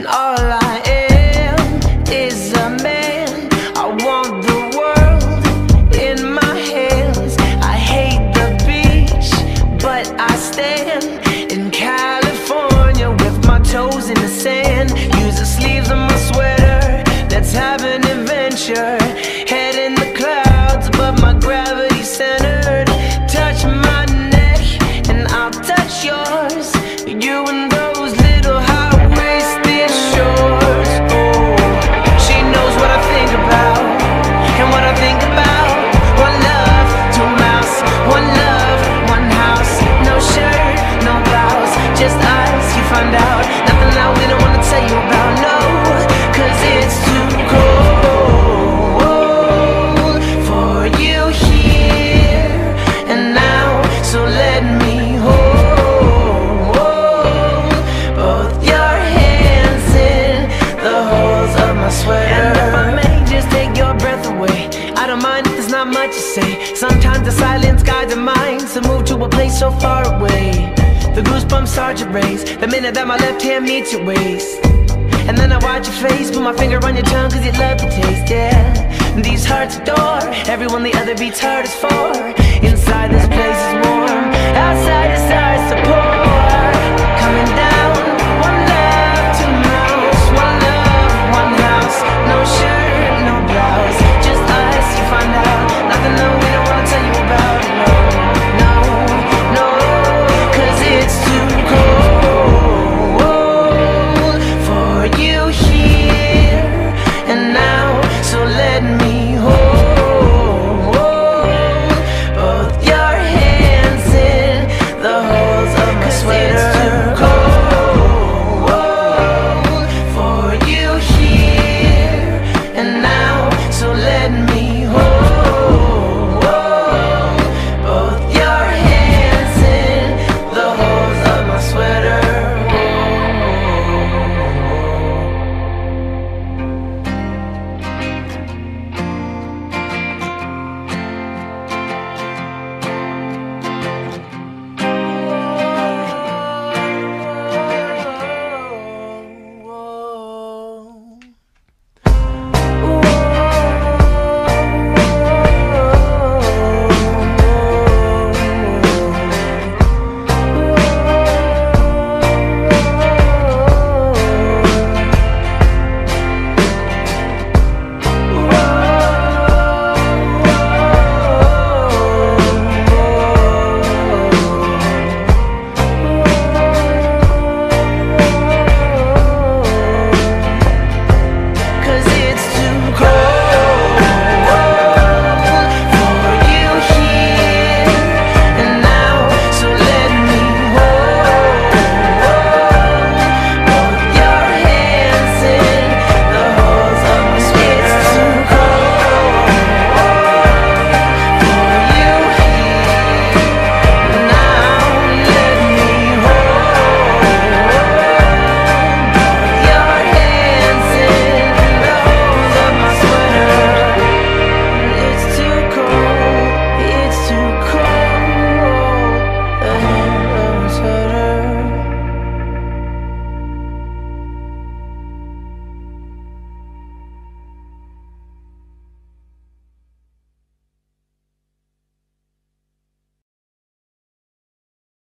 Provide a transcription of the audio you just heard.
All I am is a man. I want the world in my hands. I hate the beach, but I stand in California with my toes in the sand. Use the sleeves of my sweater. Let's have an adventure. Head in the clouds, but my gravity's centered. Touch my neck and I'll touch yours. You and those little high-waisted shorts. Oh, she knows what I think about and what I think about. One love, two mouths. One love, one house. No shirt, no blouse, just us. You find out nothing that we don't wanna tell you about. No, 'cause it's too cold for you here and now. So let me hold both your hands in the holes of my sweater. And if I may just take your breath away, I don't mind if there's not much to say. Sometimes the silence guides our minds to move to a place so far away. The goosebumps start to raise the minute that my left hand meets your waist. And then I watch your face, put my finger on your tongue 'cause you love the taste, yeah. These hearts adore everyone the other beats hardest for.